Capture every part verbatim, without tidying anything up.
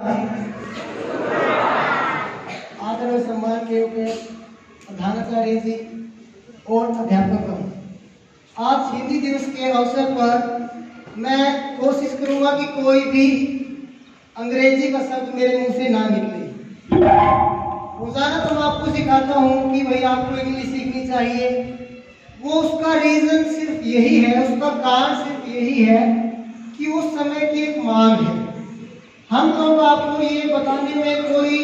आदर और सम्मान के ऊपर प्रधानाचार्य जी और अध्यापकों, आज हिंदी दिवस के अवसर पर मैं कोशिश करूंगा कि कोई भी अंग्रेजी का शब्द मेरे मुंह से ना निकले। रोजाना तो मैं आपको सिखाता हूं कि भाई आपको इंग्लिश सीखनी चाहिए, वो उसका रीजन सिर्फ यही है, उसका कारण सिर्फ यही है कि वो समय की एक मांग है। हम लोग आपको ये बताने में कोई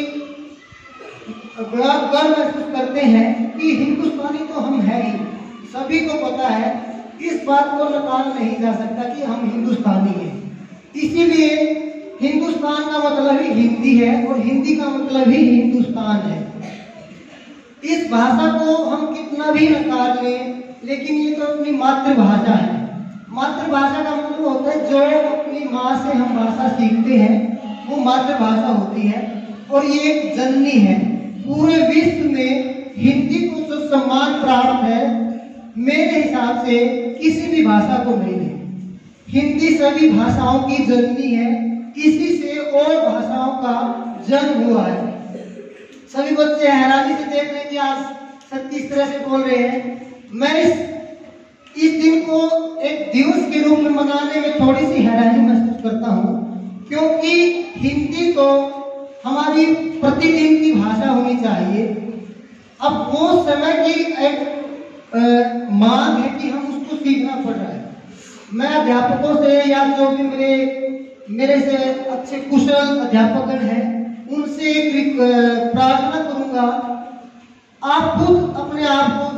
गर्व महसूस करते हैं कि हिंदुस्तानी तो हम है ही, सभी को पता है, इस बात को नकारा नहीं जा सकता कि हम हिंदुस्तानी हैं। इसीलिए हिंदुस्तान का मतलब ही हिंदी है और हिंदी का मतलब ही हिंदुस्तान है। इस भाषा को हम कितना भी नकार लें, लेकिन ये तो अपनी मातृभाषा है। मातृभाषा का मतलब होता है जो अपनी माँ से हम भाषा सीखते हैं, वो मातृभाषा होती है और ये एक जननी है। पूरे विश्व में हिंदी को जो सम्मान प्राप्त है, मेरे हिसाब से किसी भी भाषा को नहीं है। हिंदी सभी भाषाओं की जननी है, इसी से और भाषाओं का जन्म हुआ है। सभी बच्चे हैरानी से देख रहे हैं कि आज सर किस तरह से बोल रहे हैं। मैं इस इस दिन को एक दिवस के रूप में मनाने में थोड़ी सी हैरानी महसूस करता हूँ, क्योंकि हिंदी तो हमारी प्रतिदिन की भाषा होनी चाहिए। अब वो समय की एक मांग है कि हम उसको सीखना पड़ रहा है। मैं अध्यापकों से या जो भी मेरे मेरे से अच्छे कुशल अध्यापक हैं, उनसे एक प्रार्थना करूंगा, आप खुद अपने आप को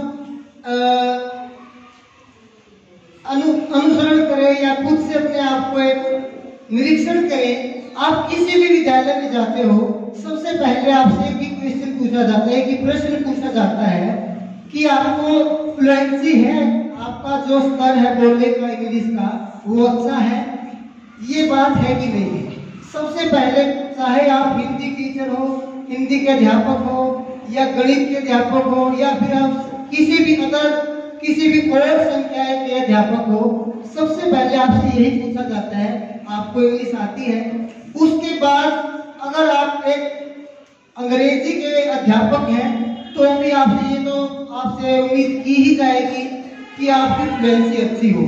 अनु अनुसरण करें या खुद से अपने आप को एक निरीक्षण करें। आप किसी भी विद्यालय में जाते हो, सबसे पहले आपसे एक ही क्वेश्चन पूछा जाता है, कि प्रश्न पूछा जाता है कि आपको फ्लुएंसी है, आपका जो स्तर है बोलने का इंग्लिश का वो अच्छा है, ये बात है कि नहीं है। सबसे पहले चाहे आप हिंदी टीचर हो, हिंदी के अध्यापक हो या गणित के अध्यापक हो या फिर आप किसी भी अदर किसी भी और संकाय के अध्यापक हो, सबसे पहले आपसे यही पूछा जाता है आपको इंग्लिश आती है। उसके बाद अगर आप एक अंग्रेजी के अध्यापक हैं तो भी आपसे ये तो आपसे उम्मीद की ही जाएगी कि आपकी फ्लुएंसी अच्छी हो।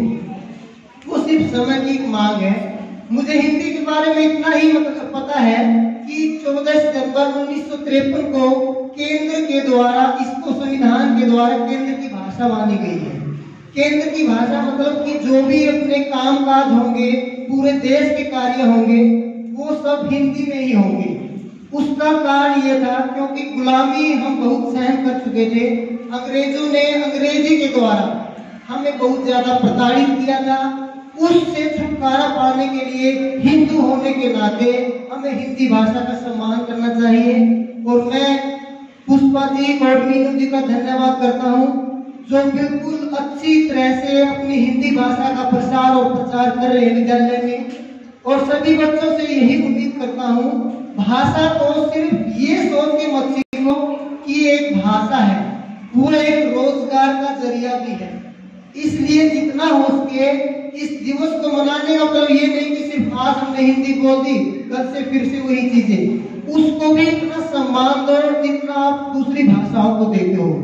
वो सिर्फ समय की एक मांग है। मुझे हिंदी के बारे में इतना ही पता है कि चौदह सितंबर उन्नीस सौ तिरपन को केंद्र के द्वारा इसको संविधान के द्वारा केंद्र की भाषा मानी गई है। केंद्र की भाषा मतलब कि जो भी अपने काम काज होंगे, पूरे देश के कार्य होंगे, वो सब हिंदी में ही होंगे। उसका कारण ये था क्योंकि गुलामी हम बहुत सहन कर चुके थे। अंग्रेजों ने अंग्रेजी के द्वारा हमें बहुत ज्यादा प्रताड़ित किया था। उससे छुटकारा पाने के लिए हिंदू होने के नाते हमें हिंदी भाषा का सम्मान करना चाहिए। और मैं पुष्पा जी और मीनू जी का धन्यवाद करता हूँ, जो बिल्कुल अच्छी तरह से अपनी हिंदी भाषा का प्रसार और प्रचार कर रहे हैं विद्यालय में। और सभी बच्चों से यही उम्मीद करता हूँ, भाषा को सिर्फ ये सोच के मत सीखो कि एक भाषा है, वो एक रोजगार का जरिया भी है। इसलिए जितना हो सके इस दिवस को मनाने का मतलब ये नहीं कि सिर्फ आज हमने हिंदी बोल दी, कल से फिर से वही चीजें, उसको भी इतना सम्मान दो जितना आप दूसरी भाषाओं को देते हो।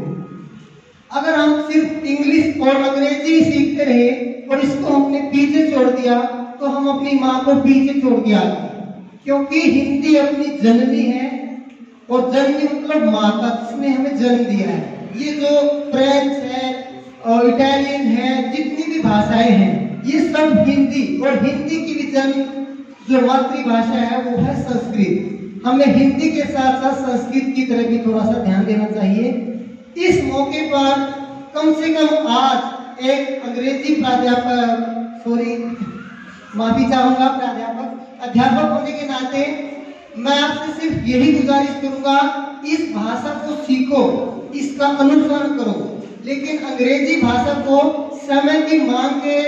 अगर हम सिर्फ इंग्लिश और अंग्रेजी सीखते रहे और इसको हमने पीछे छोड़ दिया तो हम अपनी माँ को पीछे छोड़ के आ गए, क्योंकि हिंदी अपनी जननी है और जननी मतलब माता, जिसने हमें जन्म दिया है। ये जो फ्रेंच है और इटालियन है, जितनी भी भाषाएं हैं, ये सब हिंदी, और हिंदी की भी जन्म जो मातृभाषा है वो है संस्कृत। हमें हिंदी के साथ साथ संस्कृत की तरफ भी थोड़ा सा ध्यान देना चाहिए। इस मौके पर कम से कम आज एक अंग्रेजी प्राध्यापक, सॉरी माफी चाहूंगा, प्राध्यापक अध्यापक होने के नाते मैं आपसे सिर्फ यही गुजारिश करूंगा, इस भाषा को सीखो, इसका अनुसरण करो, लेकिन अंग्रेजी भाषा को समय की मांग के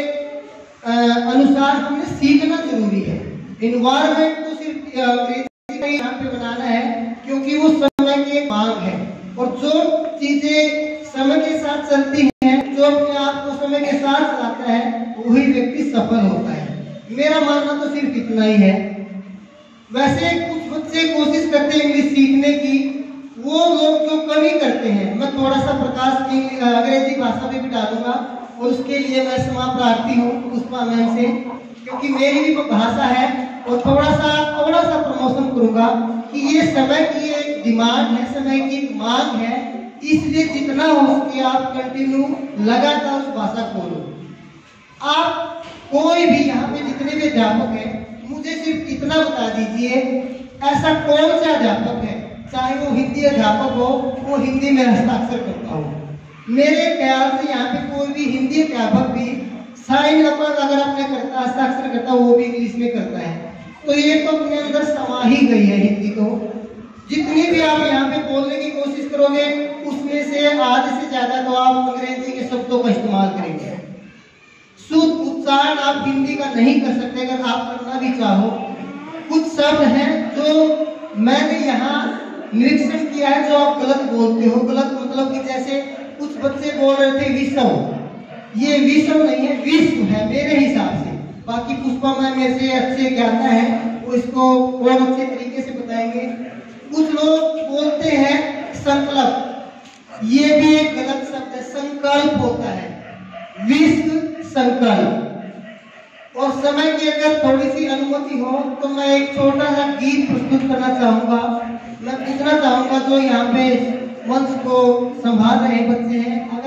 अनुसार हमें सीखना जरूरी है। इन्वायरमेंट तो सिर्फ अंग्रेजी का यहाँ पे बनाना है क्योंकि वो समय की मांग है, और जो चीजें समय के साथ चलती हैं, जो अपने आप को समय के साथ चलाता है, वही व्यक्ति सफल होता है। मेरा मानना तो सिर्फ इतना ही है। वैसे कुछ बच्चे कोशिश करते हैं इंग्लिश सीखने की, वो लोग जो कमी करते हैं, मैं थोड़ा सा प्रकाश अंग्रेजी भाषा में भी डालूंगा और उसके लिए मैं क्षमा प्रार्थी हूँ पुष्पा मैम से, क्योंकि मेरी भी भाषा है और थोड़ा सा थोड़ा सा प्रमोशन करूंगा कि ये समय की एक डिमांड है, समय की एक मांग है, इसलिए जितना हो सके आप कंटिन्यू लगातार उस भाषा को लो। आप कोई भी यहाँ पे जितने भी अध्यापक हैं, मुझे सिर्फ इतना बता दीजिए, ऐसा कौन सा अध्यापक है, चाहे वो हिंदी अध्यापक हो, वो हिंदी में हस्ताक्षर करता हो। मेरे ख्याल से यहाँ पे कोई भी हिंदी अध्यापक भी साइन अपर अगर अपने करता हस्ताक्षर करता वो भी इंग्लिश में करता है, तो ये तो अपने अंदर समा ही गई है हिंदी को। जितनी भी आप यहाँ पे बोलने की कोशिश करोगे उसमें से आधे से ज्यादा तो आप अंग्रेजी के शब्दों का इस्तेमाल करेंगे। शुद्ध उच्चारण आप हिंदी का नहीं कर सकते, अगर आप करना भी चाहो। कुछ शब्द हैं जो मैंने यहाँ निरीक्षण किया है जो आप गलत बोलते हो। गलत मतलब कि जैसे कुछ बच्चे बोल रहे थे विश्व, ये विश्व नहीं है, विश्व है मेरे हिसाब से। बाकी पुष्पा मैम मेरे से अच्छे ज्ञाता है, वो इसको और अच्छे तरीके से बताएंगे। कुछ लोग बोलते हैं संकल्प, ये भी एक गलत शब्द है, संकल्प होता है, विश्व संकल्प। और समय की अगर थोड़ी सी अनुमति हो तो मैं एक छोटा सा गीत प्रस्तुत करना चाहूंगा। मैं पूछना चाहूंगा जो यहाँ पे मंच को संभाल रहे बच्चे हैं,